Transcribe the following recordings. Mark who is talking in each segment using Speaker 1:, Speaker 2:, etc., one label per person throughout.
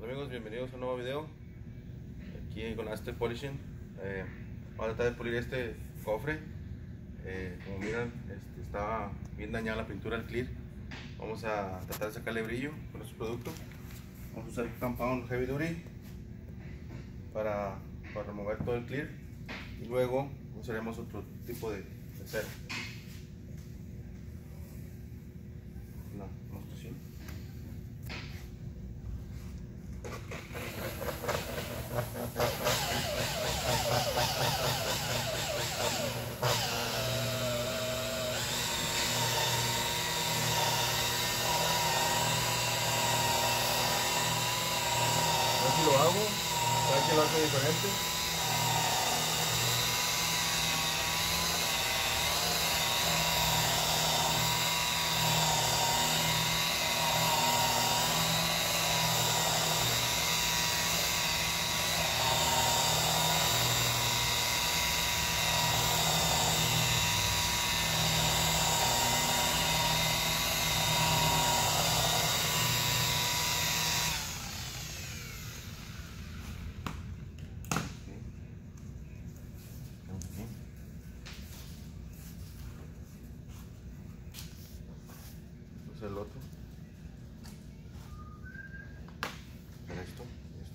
Speaker 1: Hola amigos, bienvenidos a un nuevo video aquí con Aztec Polishing. Vamos a tratar de pulir este cofre. Como miran, está bien dañada la pintura del clear. Vamos a tratar de sacarle brillo con este producto. Vamos a usar el Compound Heavy Duty para remover todo el clear, y luego usaremos otro tipo de cera. Una demostración. Así lo hago, cada quien lo hace diferente. El otro, esto.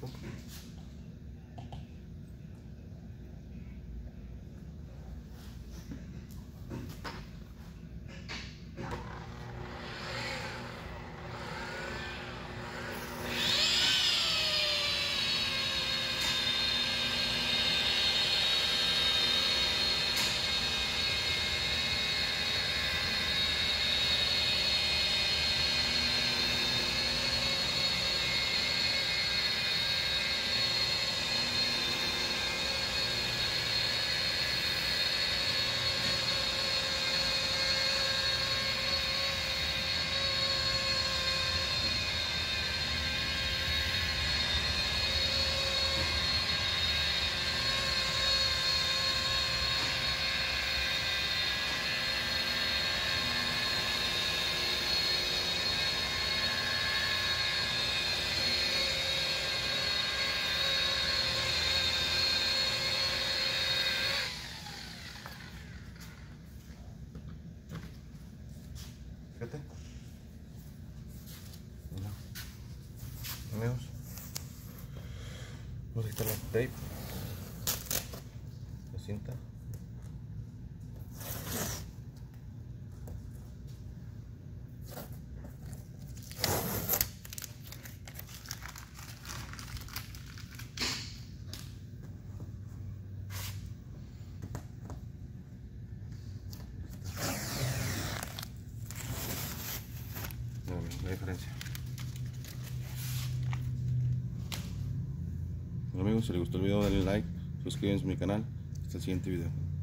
Speaker 1: Fíjate. Mira. Amigos, vamos a quitar la tape, la cinta. La diferencia. Bueno amigos, si les gustó el video, denle like, suscríbanse a mi canal. Hasta el siguiente video.